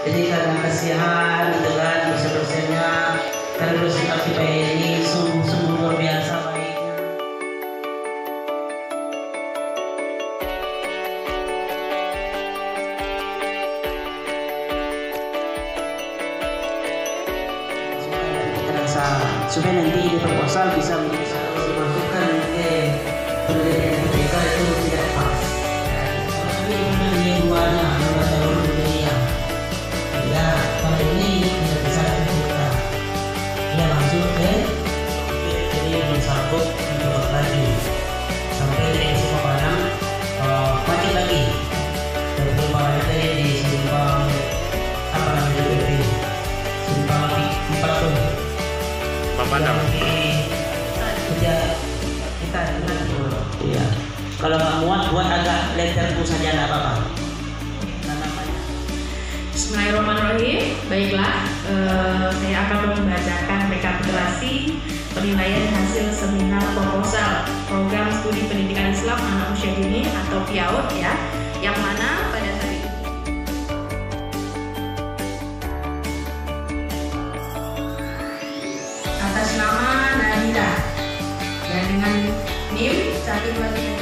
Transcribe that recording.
Jadi karena kasihan gitu kan dosen-dosennya, karena dosen FIPA ini sungguh luar biasa baiknya. Supaya nanti di proposal bisa dimasukkan ke penelitian PPK itu tidak pas. Tapi ini duanya jalur dunia. Ya kalau ini tidak bisa kita. Dia langsung ke jadi mensabuk untuk lagi sampai dari semua barang macet lagi. Dan barang itu di simpang apa namanya itu simpang 40. Padang. Kita dengar dulu. Iya. Kalau nggak muat buat agak letterku saja nggak apa-apa. Bismillahirrahmanirrahim. Baiklah, saya akan membacakan rekapitulasi penilaian hasil seminar proposal program studi pendidikan Islam anak usia dini atau PIAUD ya, yang mana pada hari ini atas nama Nahida dan dengan NIM 123